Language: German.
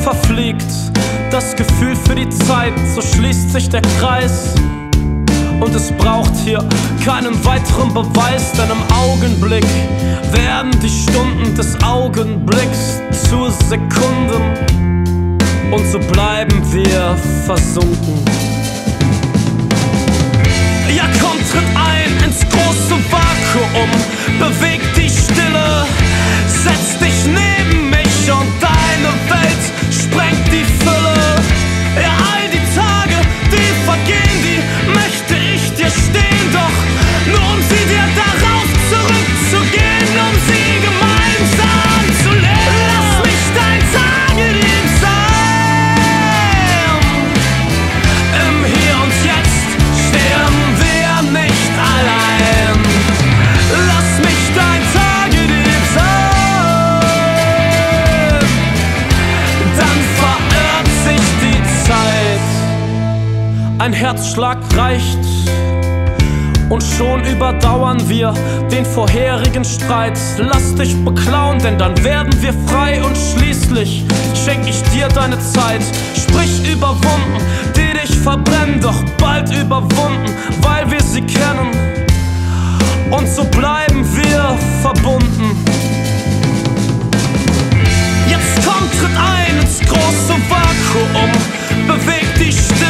verfliegt das Gefühl für die Zeit, so schließt sich der Kreis. Und es braucht hier keinen weiteren Beweis, denn im Augenblick werden die Stunden des Augenblicks zu Sekunden. Und so bleiben wir versunken. Ja, komm, tritt ein ins große Vakuum, beweg die Stille, setz dich neben mich und deine Welt sprengt die Fülle. Ja, all die Tage, die vergehen, die möchte ich dir stehen, doch nur um sie dir darauf zurückzugehen, um sie gemeinsam zu leben. Lass mich dein Tagedieb sein. Im Hier und Jetzt stehen wir nicht allein. Lass mich dein Tagedieb sein. Dann verirrt sich die Zeit. Ein Herzschlag reicht und schon überdauern wir den vorherigen Streit. Lass dich beklauen, denn dann werden wir frei und schließlich schenk ich dir deine Zeit. Sprich überwunden, die dich verbrennen, doch bald überwunden, weil wir sie kennen. Und so bleiben wir verbunden. Jetzt komm, tritt ein ins große Vakuum, beweg die Stimme.